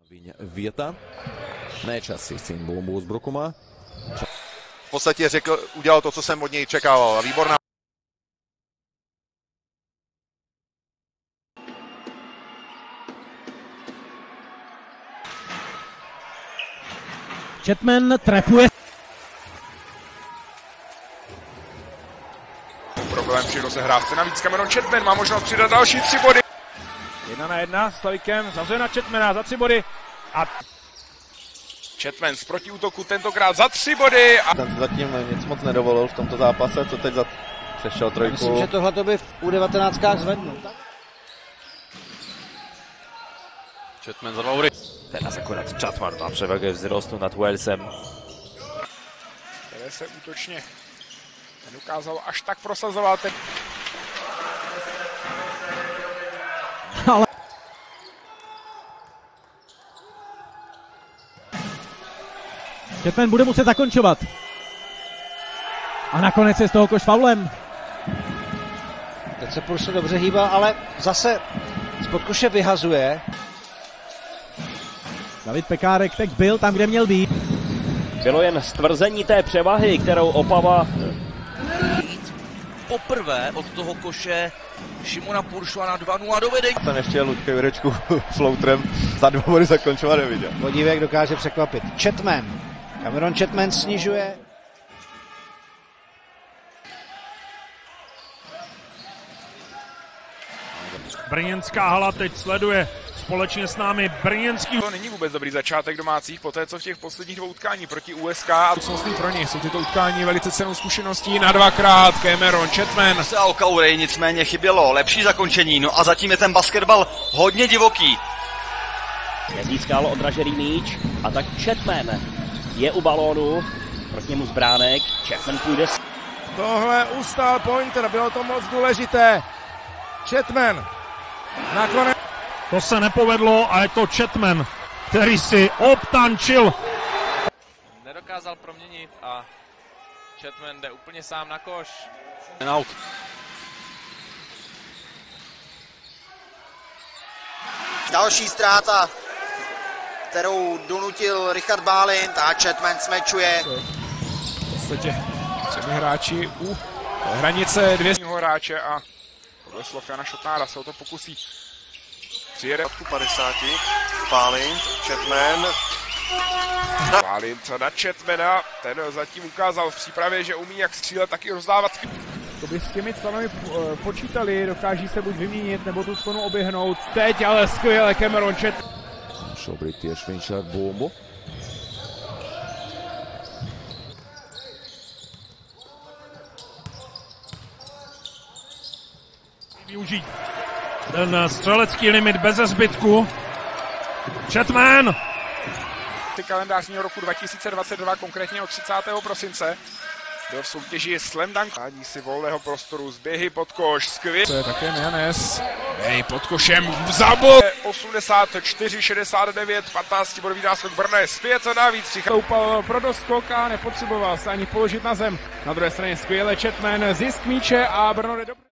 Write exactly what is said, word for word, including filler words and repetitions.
Viņa vieta. Nečas izcīna bumbu uzbrukumā. V podstatě řekl, udělal to, co jsem od něj čekával. Výborná. Chatman trefuje. Problém při rozehrávce. Navíc Cameron Chatman má možnost přidat další tři body. Jedna na jedna s Slavikem, zavřuje na Chatmana za tři body. A Chatman z protiútoku tentokrát za tři body. A Ten zatím nic moc nedovolil v tomto zápase, co teď za... přešel trojku. Myslím, že tohle to by v U devatenáct zvednul. Chatman za dva body. Teraz akorát Chatman má převagę wzrostu nad Walesem. které se útočně nedokázalo až tak prosazovat. ale Chatman bude muset zakončovat. A nakonec je z toho koš faulem. Teď se Purcell dobře hýbal, ale zase spod koše vyhazuje. David Pekárek teď byl tam, kde měl být. Bylo jen stvrzení té převahy, kterou Opava poprvé od toho koše Šimona Purcella na dva nula do vedení. Jsem ještě Luďka Jurečku floutrem za dva body zakončovat neviděl. Podívej, jak dokáže překvapit. Chatman. Cameron Chatman snižuje. Brněnská hala teď sleduje společně s námi brněnský. To není vůbec dobrý začátek domácích, poté co v těch posledních dvou utkání proti U S K a budoucností pro ně jsou tyto utkání velice cennou zkušeností na dvakrát. Cameron Chatman. Se Alcaurej nicméně chybělo lepší zakončení, no a zatím je ten basketbal hodně divoký. nezískal odražený míč a tak Chatman je u balónu, proti němu z bránek, Chatman půjde. Tohle ustál Pointer, bylo to moc důležité. Chatman nakonec. To se nepovedlo a je to Chatman, který si obtančil. Nedokázal proměnit a Chatman jde úplně sám na koš. Out. Další ztráta, kterou donutil Richard Bálint a Chatman smečuje. V podstatě třemi hráči u hranice dvěstého hráče a podle slov Jana Šotnára se o to pokusí. Přijede od padesát. Bálint, Chatman. Bálint na Chatmana, ten zatím ukázal v přípravě, že umí jak střílet, tak i rozdávat. To by s těmi stanami počítali, dokáží se buď vyměnit, nebo tu stanu oběhnout. Teď ale skvěle Cameron Chatman. Šobrīd tieši viņš ar bumbu. Využít ten střelecký limit bez zbytku. Chatman! Kalendářního roku dva tisíce dvacet dva, konkrétně od třicátého prosince. Byl v soutěži Slam Dunk. Hádí si volného prostoru, zběhy pod koš, skvěle. To je také Mianes. Hej, pod košem, zabol! osmdesát čtyři šedesát devět, patnáctibodový náskok Brno je zpět a navíc přichází. Stoupal pro doskok a nepotřeboval se ani položit na zem. Na druhé straně skvěle Chatman, zisk míče a Brno jde dobře.